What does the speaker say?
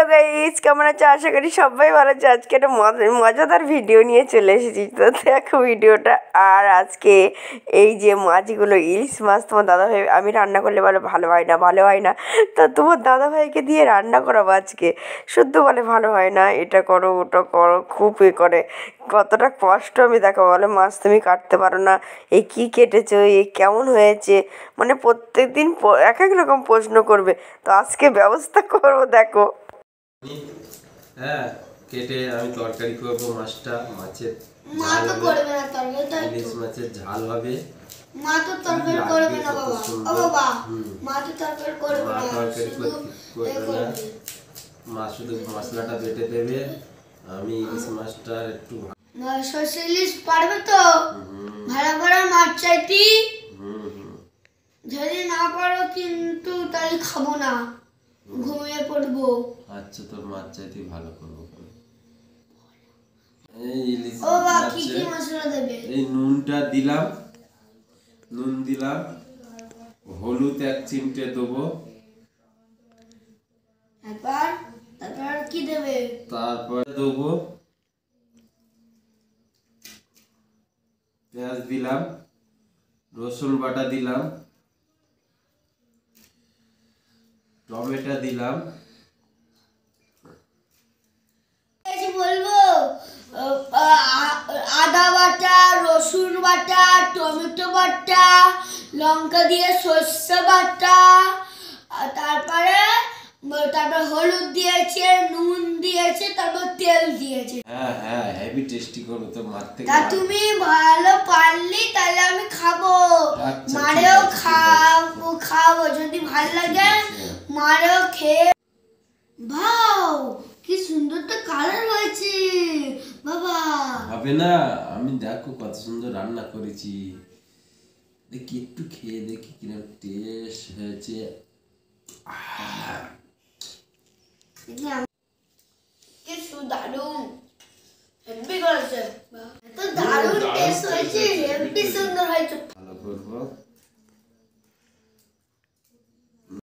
Hello guys, কেমন আছো? আশা করি সবাই ভালো আছে। আজকে একটা মজাদার ভিডিও নিয়ে চলে এসেছি। তো দেখো ভিডিওটা। আর আজকে এই যে মাছগুলো, ইলিশ মাছ, তোমার দাদাভাই আমি রান্না করলে বলে ভালো হয় না, ভালো হয় না। তো তোমার দাদাভাইকে দিয়ে রান্না করাবো আজকে। শুদ্ধ বলে ভালো হয় না, এটা করো ওটা করো, খুব করে কতটা কষ্ট আমি দেখো। বলে মাছ তুমি কাটতে পারো না, এই কী কেটেছো, এই কেমন হয়েছে, মানে প্রত্যেক দিন এক এক রকম প্রশ্ন করবে। তো আজকে ব্যবস্থা করবো দেখো। হ্যাঁ, কেটে আমি তরকারি করবো মাছটা। মাছের মা তো করবে না তরকারি, ইলিশ মাছের ঝাল হবে। মা তো তরকারি করবে না বাবা। ও বাবা, মা তো তরকারি করবে না, তরকারি করবে না, মা শুধু মশলাটা বেটে দেবে। আমি ইলিশ মাছটা একটু সর্ষে ইলিশ পারবে তো? ভালো করে মাছ চাইতি, যদি না পারো কিন্তু তাহলে খাবো না, ঘুমিয়ে পড়বো। আচ্ছা, তোর মাছ চাইতে ভালো করবো। এই ইলিশ ও বাবা, কি কি মশলা দেবে? এই নুনটা দিলাম, নুন দিলাম, হলুদ 1 চিমটে দেবো। তারপর কি দেবে? তারপর দেবো পেঁয়াজ দিলাম, রসুন বাটা দিলাম, টমেটো দিলাম। বলবো আদা বাটা, রসুন বাটা, টমেটো বাটা, লঙ্কা দিয়ে সর্ষে বাটা, তারপরে হলুদ দিয়েছে, নুন দিয়েছে, তারপর তেল দিয়েছে। হ্যাঁ হ্যাঁ, হেভি টেস্টি করো তো। মার থেকে তা তুমি ভালো পারলি তাহলে আমি খাবো। আচ্ছা, মারেও খাবো যদি ভালো লাগে, মারেও খেয়ে। ভাও, কি সুন্দর তো কালার হয়েছে বাবা। হবে না? আমি দেখো কত সুন্দর রান্না করেছি। দেখি একটু খেয়ে দেখি কিরকম টেস্ট হয়েছে। কি দারুণ, হেভি করেছে, এত দারুণ টেস্ট হয়েছে, হেভি সুন্দর হয়েছে।